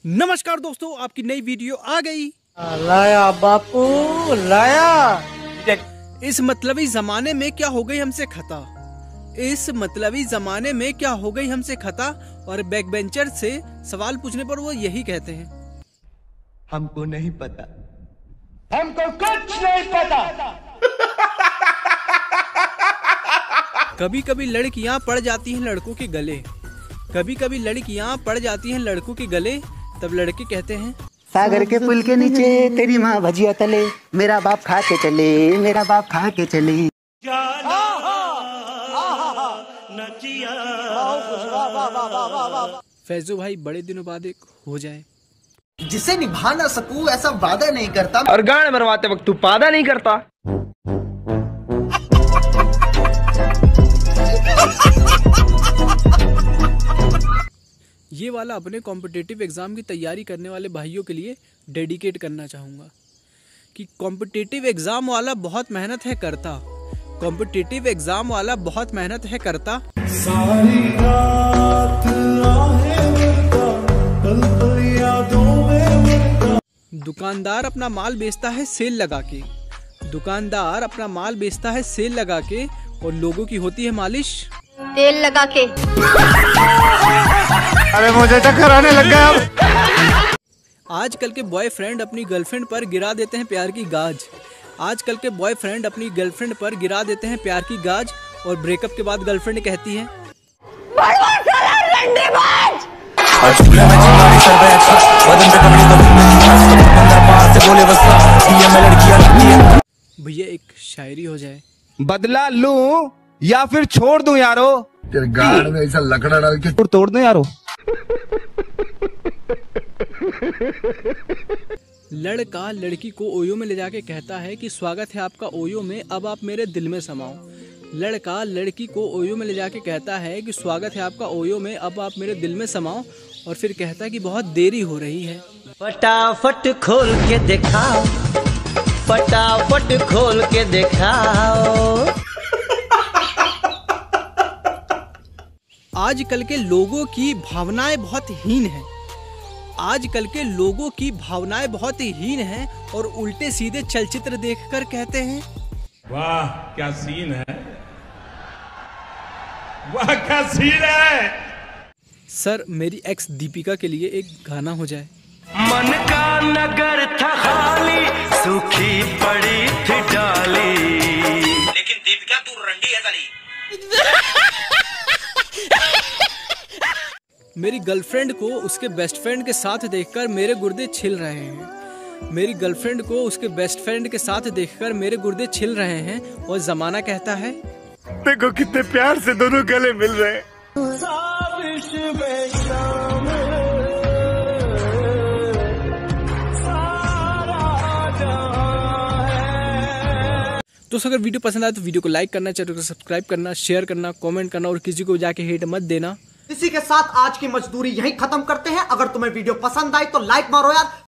नमस्कार दोस्तों, आपकी नई वीडियो आ गई। लाया बापू लाया। इस मतलबी जमाने में क्या हो गई हमसे खता, इस मतलबी जमाने में क्या हो गई हमसे खता। और बैक बेंचर से सवाल पूछने पर वो यही कहते हैं, हमको नहीं पता, हमको कुछ नहीं पता। कभी कभी लड़कियां पड़ जाती हैं लड़कों के गले, कभी कभी लड़कियां पड़ जाती हैं लड़कों के गले। तब लड़के कहते हैं, सागर के पुल के नीचे तेरी माँ भजिया तले, मेरा बाप खा के चले, मेरा बाप खा के चले। फैजू भाई बड़े दिनों बाद एक हो जाए। जिसे निभा ना सकूं ऐसा वादा नहीं करता, और गाने मरवाते वक्त तू पादा नहीं करता। ये वाला अपने कॉम्पिटिटिव एग्ज़ाम की तैयारी करने वाले भाइयों के लिए डेडिकेट करना चाहूँगा कि कॉम्पिटिटिव एग्ज़ाम वाला बहुत मेहनत है करता, कॉम्पिटिटिव एग्ज़ाम वाला बहुत मेहनत है करता। सारी रात दुकानदार अपना माल बेचता है सेल लगा के, दुकानदार अपना माल बेचता है सेल लगा के, और लोगों की होती है मालिश तेल लगा के। अरे मुझे चक्कर आने लग गया अब। आजकल के बॉयफ्रेंड अपनी गर्लफ्रेंड पर गिरा देते हैं प्यार की गाज, आजकल के बॉयफ्रेंड अपनी गर्लफ्रेंड पर गिरा देते हैं प्यार की गाज। और ब्रेकअप के बाद गर्लफ्रेंड कहती है, भैया एक शायरी हो जाए। बदला लूं या फिर छोड़ दूं यारो, तेरे गाड़ में ऐसा लकड़ा डाल के तोड़ दूं यारो। लड़का लड़की को ओयो में ले जाके कहता है कि स्वागत है आपका ओयो में, अब आप मेरे दिल में समाओ। लड़का लड़की को ओयो में ले जाके कहता है कि स्वागत है आपका ओयो में, अब आप मेरे दिल में समाओ। और फिर कहता है कि बहुत देरी हो रही है। फटाफट खोल के दिखाओ, फटाफट खोल के दिखाओ। आजकल के लोगों की भावनाएं बहुत हीन हैं, आजकल के लोगों की भावनाएं बहुत ही हीन हैं, और उल्टे सीधे चलचित्र देखकर कहते हैं, वाह क्या सीन है, वाह क्या सीन है। सर मेरी एक्स दीपिका के लिए एक गाना हो जाए। मन का नगर था खाली, सूखी पड़ी थी डाली, लेकिन दीपिका तू रंडी है साली। मेरी गर्लफ्रेंड को उसके बेस्ट फ्रेंड के साथ देखकर मेरे गुर्दे छिल रहे हैं, मेरी गर्लफ्रेंड को उसके बेस्ट फ्रेंड के साथ देखकर मेरे गुर्दे छिल रहे हैं। और जमाना कहता है, देखो कितने प्यार से दोनों गले मिल रहे हैं। दोस्तों अगर वीडियो पसंद आए तो वीडियो को लाइक करना, चैनल को सब्सक्राइब करना, शेयर करना, कमेंट करना, और किसी को जाके हेट मत देना। इसी के साथ आज की मजदूरी यहीं खत्म करते हैं। अगर तुम्हें वीडियो पसंद आई तो लाइक मारो यार,